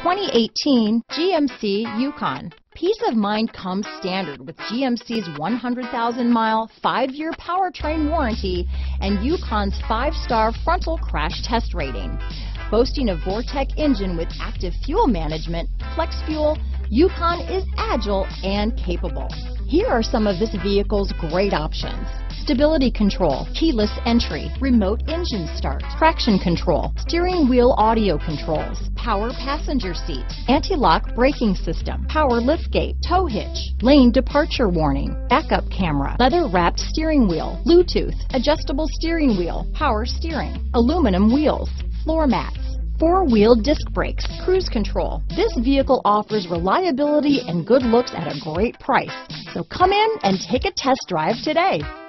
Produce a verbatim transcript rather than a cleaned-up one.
twenty eighteen G M C Yukon. Peace of mind comes standard with G M C's one hundred thousand mile, five year powertrain warranty and Yukon's five star frontal crash test rating. Boasting a Vortec engine with active fuel management, flex fuel, Yukon is agile and capable. Here are some of this vehicle's great options: stability control, keyless entry, remote engine start, traction control, steering wheel audio controls, power passenger seat, anti-lock braking system, power liftgate, tow hitch, lane departure warning, backup camera, leather-wrapped steering wheel, Bluetooth, adjustable steering wheel, power steering, aluminum wheels, floor mats, four-wheel disc brakes, cruise control. This vehicle offers reliability and good looks at a great price. So come in and take a test drive today.